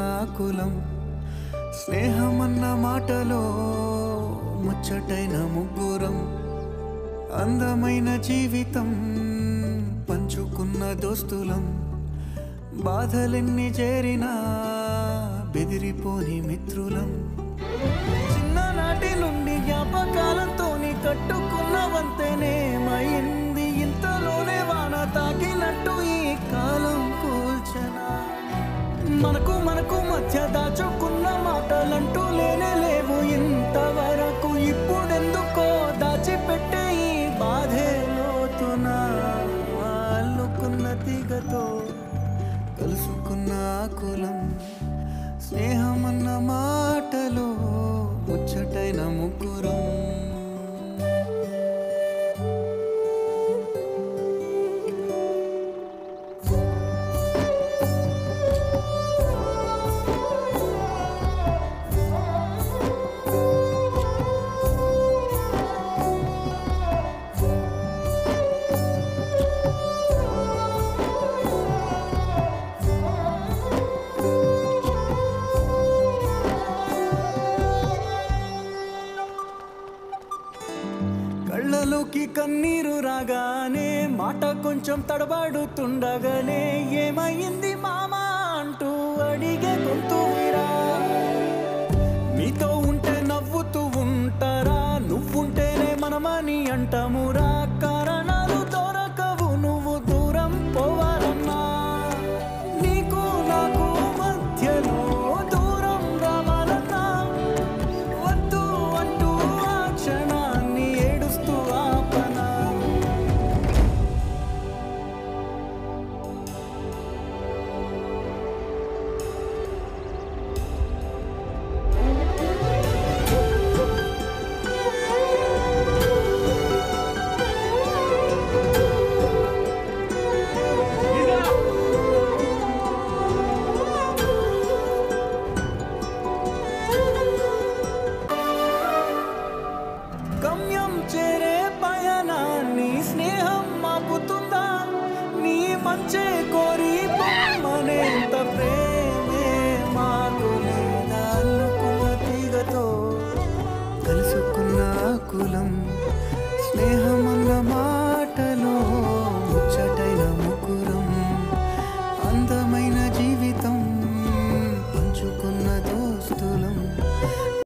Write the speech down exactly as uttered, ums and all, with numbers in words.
కులం స్నేహమన్న మాటలో ముచ్చటైన ముగ్గురం అందమైన జీవితం పంచుకున్న దోస్తులం బాధలెన్ని చేరినా బెదిరిపోని మిత్రులం చిన్ననాటి నుండి జ్ఞాపకాలతోని కట్టుకున్న వంతెనేమైంది ఇంతలోనే వాన తాకినట్టు ఈ కాలం కూల్చనా మనకు మనకు మధ్య దాచుకున్న మాటలంటూ లేనే లేవు ఇంతవరకు ఇప్పుడెందుకో దాచిపెట్టే ఈ బాధే లోతున అల్లుకున్న తీగతో కలుసుకున్న కులం స్నేహమన్న మాటలో ముచ్చటైన ముగ్గురం కళ్ళలోకి కన్నీరు రాగానే మాట కొంచెం తడబడుతుండగానే ఏమైంది మామా అంటూ అడిగే గొంతురా మీతో ఉంటే నవ్వుతూ ఉంటారా నువ్వుంటేనే మనమని అంటామురా కారణాలు దొరకవు నువ్వు దూరం పోవాలన్నా నీకు నాకు మధ్యలో దూరం రావాలన్నా వద్దు అంటూ ఆ క్షణాన్ని ఏడుస్తూ ఆపనా గమ్యం చేరే పయనాన్ని స్నేహం మాపుతుందా నీ మంచే కోరి పొమ్మనేంత ప్రేమే మాకు లేదా అల్లుకున్న తీగతో కలుసుకున్న కులం స్నేహమన్న మాటలో ముచ్చటైన ముగ్గురం అందమైన జీవితం పంచుకున్న దోస్తులం